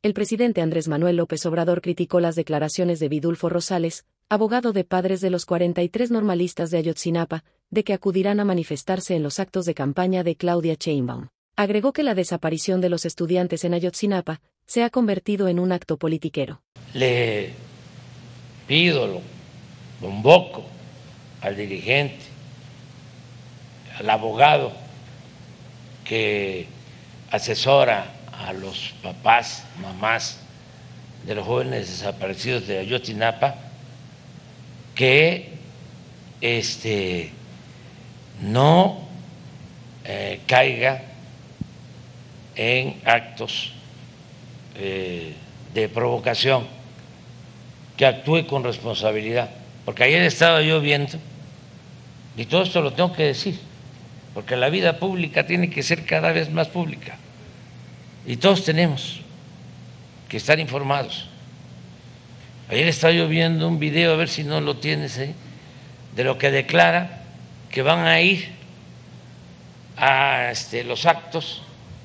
El presidente Andrés Manuel López Obrador criticó las declaraciones de Vidulfo Rosales, abogado de padres de los 43 normalistas de Ayotzinapa, de que acudirán a manifestarse en los actos de campaña de Claudia Sheinbaum. Agregó que la desaparición de los estudiantes en Ayotzinapa se ha convertido en un acto politiquero. Le pido, lo convoco al dirigente, al abogado que asesora a los papás, mamás de los jóvenes desaparecidos de Ayotzinapa, que no caiga en actos de provocación, que actúe con responsabilidad. Porque ayer estaba yo viendo, y todo esto lo tengo que decir, porque la vida pública tiene que ser cada vez más pública. Y todos tenemos que estar informados. Ayer estaba yo viendo un video, a ver si no lo tienes ahí, de lo que declara que van a ir a los actos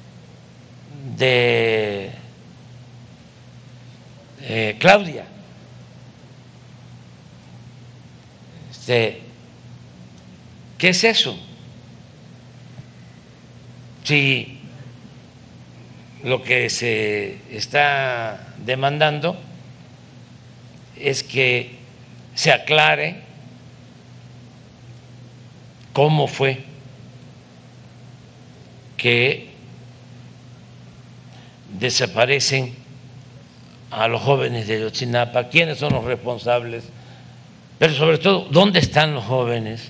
de Claudia. ¿Qué es eso? Si lo que se está demandando es que se aclare cómo fue que desaparecen a los jóvenes de Ayotzinapa, quiénes son los responsables, pero sobre todo, ¿dónde están los jóvenes?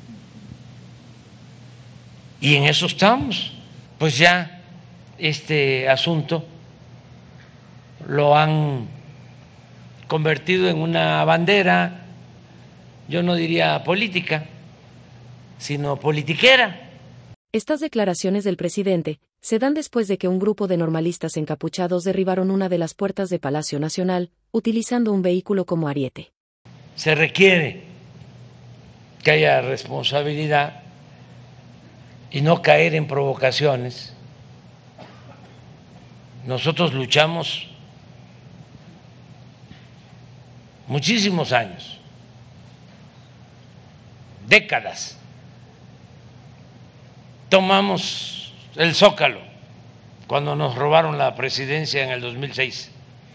Y en eso estamos. Pues ya este asunto lo han convertido en una bandera, yo no diría política, sino politiquera. Estas declaraciones del presidente se dan después de que un grupo de normalistas encapuchados derribaron una de las puertas de Palacio Nacional, utilizando un vehículo como ariete. Se requiere que haya responsabilidad y no caer en provocaciones. Nosotros luchamos muchísimos años, décadas. Tomamos el Zócalo cuando nos robaron la presidencia en el 2006.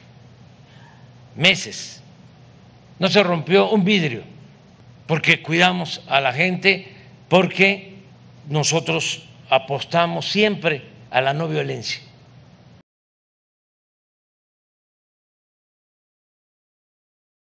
Meses. No se rompió un vidrio, porque cuidamos a la gente, porque nosotros apostamos siempre a la no violencia.